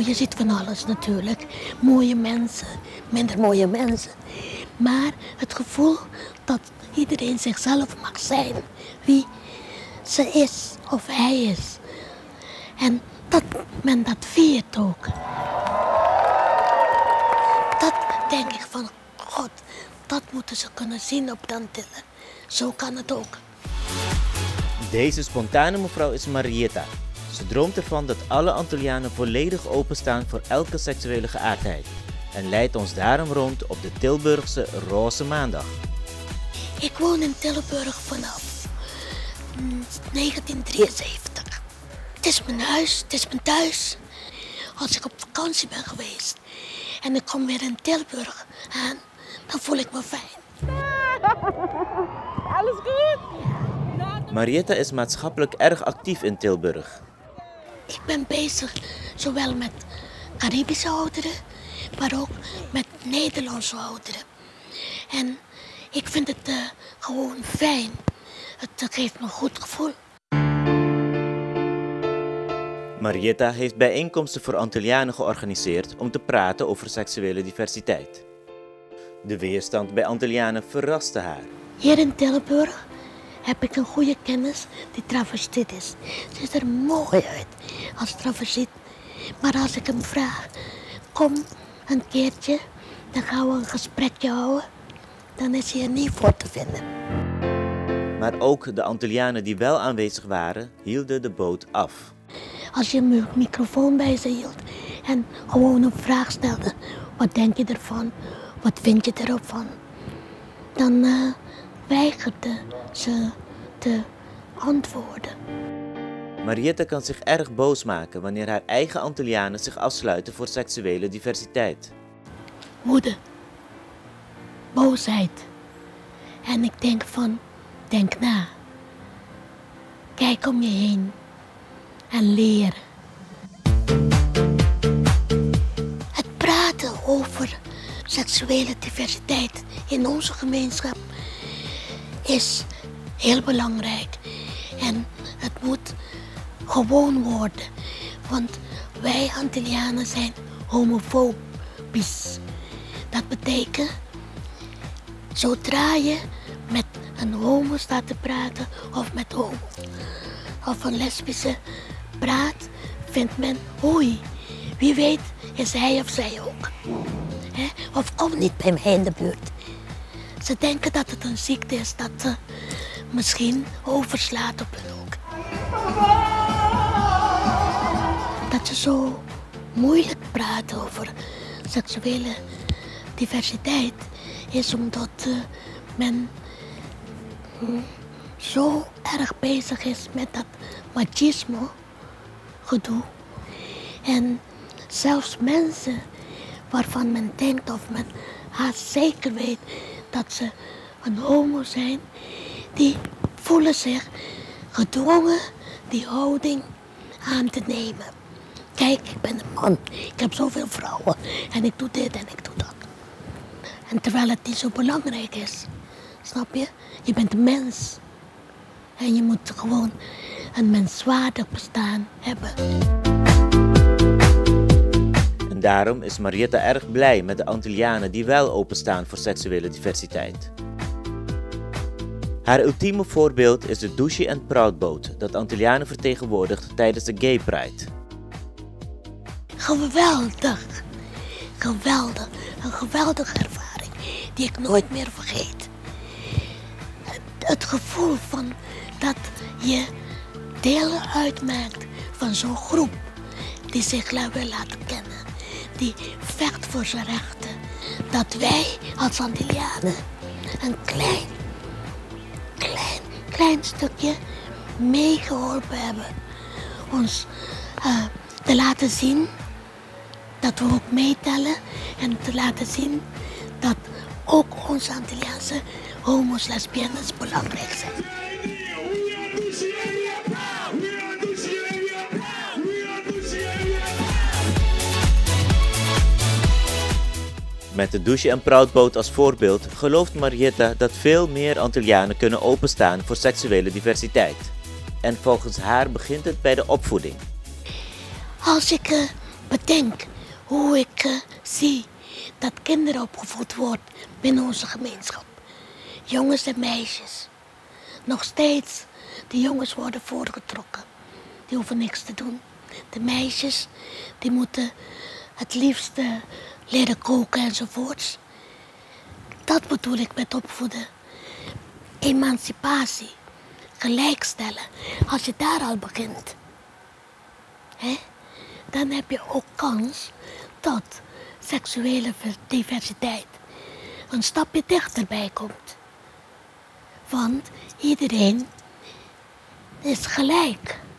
Nou, je ziet van alles natuurlijk. Mooie mensen, minder mooie mensen. Maar het gevoel dat iedereen zichzelf mag zijn. Wie ze is of hij is. En dat men dat viert ook. Dat denk ik van, God, dat moeten ze kunnen zien op de Antillen. Zo kan het ook. Deze spontane mevrouw is Marietta. Ze droomt ervan dat alle Antillianen volledig openstaan voor elke seksuele geaardheid. En leidt ons daarom rond op de Tilburgse Roze Maandag. Ik woon in Tilburg vanaf 1973. Het is mijn huis, het is mijn thuis. Als ik op vakantie ben geweest en ik kom weer in Tilburg aan, dan voel ik me fijn. Alles goed? Marietta is maatschappelijk erg actief in Tilburg. Ik ben bezig zowel met Caribische ouderen, maar ook met Nederlandse ouderen. En ik vind het gewoon fijn. Het geeft me een goed gevoel. Marietta heeft bijeenkomsten voor Antillianen georganiseerd om te praten over seksuele diversiteit. De weerstand bij Antillianen verraste haar. Hier in Tilburg heb ik een goede kennis die travestiet is. Ze is er mooi uit als travestiet. Maar als ik hem vraag, kom een keertje, dan gaan we een gesprekje houden. Dan is hij er niet voor te vinden. Maar ook de Antillianen die wel aanwezig waren, hielden de boot af. Als je een microfoon bij ze hield en gewoon een vraag stelde. Wat denk je ervan? Wat vind je ervan? Dan weigerden ze te antwoorden. Marietta kan zich erg boos maken wanneer haar eigen Antillianen zich afsluiten voor seksuele diversiteit. Woede. Boosheid. En ik denk van, denk na. Kijk om je heen. En leer. Het praten over seksuele diversiteit in onze gemeenschap is heel belangrijk. En het moet gewoon worden. Want wij Antillianen zijn homofobisch. Dat betekent, zodra je met een homo staat te praten of met homo of een lesbische praat, vindt men, oei, wie weet is hij of zij ook. Of kom niet bij mij in de buurt. Ze denken dat het een ziekte is dat misschien overslaat op hun ook. Dat ze zo moeilijk praten over seksuele diversiteit is omdat men zo erg bezig is met dat machismo gedoe. En zelfs mensen waarvan men denkt of men haast zeker weet dat ze een homo zijn, die voelen zich gedwongen die houding aan te nemen. Kijk, ik ben een man, ik heb zoveel vrouwen en ik doe dit en ik doe dat. En terwijl het niet zo belangrijk is, snap je? Je bent een mens. En je moet gewoon een menswaardig bestaan hebben. En daarom is Marietta erg blij met de Antillianen die wel openstaan voor seksuele diversiteit. Haar ultieme voorbeeld is de Douche and Proud boot dat Antillianen vertegenwoordigt tijdens de Gay Pride. Geweldig. Geweldig. Een geweldige ervaring die ik nooit meer vergeet. Het gevoel van dat je deel uitmaakt van zo'n groep die zich wil laten kennen. Die vecht voor zijn rechten. Dat wij als Antillianen een klein stukje meegeholpen hebben. Ons te laten zien dat we ook meetellen en te laten zien dat ook onze Antilliaanse homo's, lesbiennes belangrijk zijn. Met de Douche and Proud boot als voorbeeld gelooft Marietta dat veel meer Antillianen kunnen openstaan voor seksuele diversiteit. En volgens haar begint het bij de opvoeding. Als ik bedenk hoe ik zie dat kinderen opgevoed worden binnen onze gemeenschap. Jongens en meisjes. Nog steeds, de jongens worden voorgetrokken. Die hoeven niks te doen. De meisjes, die moeten het liefste leren koken enzovoorts. Dat bedoel ik met opvoeden. Emancipatie. Gelijkstellen. Als je daar al begint. Dan heb je ook kans dat seksuele diversiteit een stapje dichterbij komt. Want iedereen is gelijk.